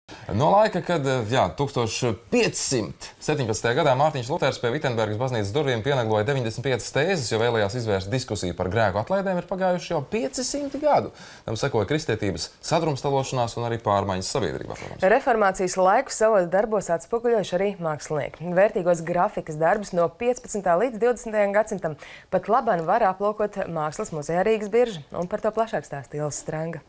No laika, kad 1517. gadā Mārtiņš Luters pie Vitenbergas baznīcas durvīm pienagloja 95 tēzes, jo vēlējās izvērst diskusiju par grēku atlaidēm, ir pagājuši jau 500 gadu. Tam sekoja kristietības sadrumstalošanās un arī pārmaiņas sabiedrībā. Reformācijas laiku savos darbos atspoguļojuši arī mākslinieki. Vērtīgos grafikas darbus no 15. līdz 20. gadsimtam pat labāk var aplūkot Mākslas muzejā Rīgas birža, un par to plašāk stāsta Ilze Stranga.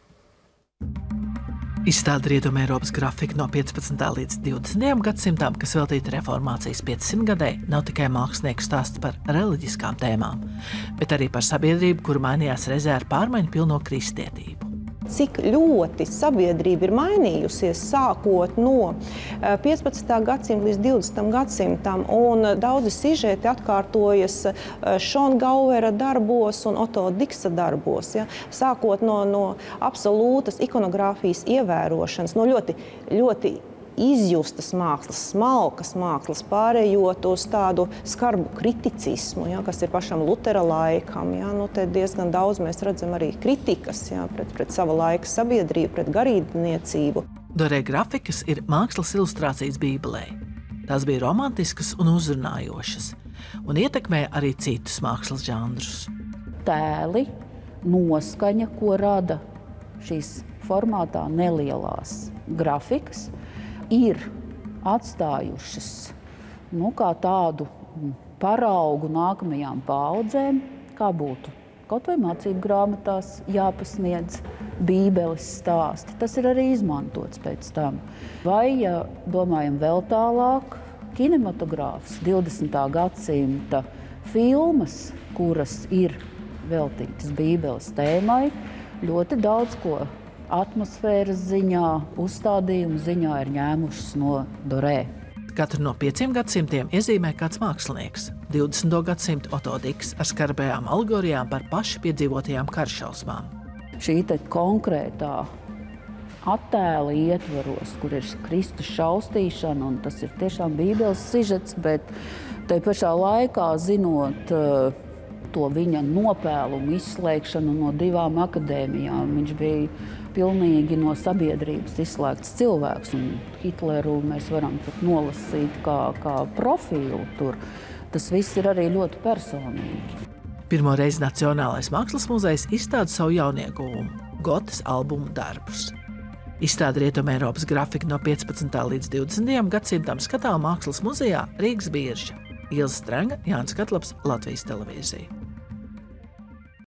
Izstāde Rietumeiropas grafika no 15. līdz 20. gadsimtam, kas veltīta reformācijas 500 gadai, nav tikai mākslinieku stāsts par reliģiskām tēmām, bet arī par sabiedrību, kur mainījās reizē ar pārmaiņu pilno kristietību. Cik ļoti sabiedrība ir mainījusies sākot no 15. gadsimta līdz 20. gadsimtam, un daudzi sižeti atkārtojas Šona Gauvera darbos un Otto Diksa darbos. Ja? Sākot no absolūtas ikonogrāfijas ievērošanas, no ļoti izjustas mākslas, smalkas mākslas, pārējot uz tādu skarbu kriticismu, ja, kas ir pašam Lutera laikam. Ja. Te diezgan daudz mēs redzam arī kritikas, ja, pret sava laika sabiedrību, pret garīdzniecību. Dorē grafikas ir mākslas ilustrācijas Bībelē. Tās bija romantiskas un uzrunājošas, un ietekmēja arī citus mākslas žanrus. Tēli, noskaņa, ko rada šīs formātā nelielās grafikas, ir atstājušas kā tādu paraugu nākamajām paaudzēm, kā būtu kaut vai mācību grāmatās jāpasniedz Bībeles stāsti. Tas ir arī izmantots pēc tam. Vai, ja domājam vēl tālāk, kinematogrāfs 20. gadsimta filmas, kuras ir veltītas Bībeles tēmai, ļoti daudz ko atmosfēras ziņā, uzstādījumu ziņā ir ņēmušas no Dorē. Katru no 5 gadsimtiem iezīmē kāds mākslinieks. 20. gadsimta Otto Diks ar skarbajām alegorijām par paši piedzīvotajām karšausmām. Šī konkrētā attēla ietvaros, kur ir Kristus šaustīšana, un tas ir tiešām Bībeles sižets, bet tai pašā laikā zinot to viņa nopēlumu izslēgšanu no 2 akadēmijām. Viņš bija pilnīgi no sabiedrības izslēgts cilvēks, un Hitleru mēs varam pat nolasīt kā profilu tur. Tas viss ir arī ļoti personīgi. Pirmo reizi Nacionālais mākslas muzejs izstāda savu jaunieguvumu – Gotes albumu darbus. Izstāde Rietumeiropas grafika no 15. līdz 20. gadsimtam skatām Mākslas muzejā Rīgas birža. Ilze Stranga, Jānis Katlaps, Latvijas televīzija.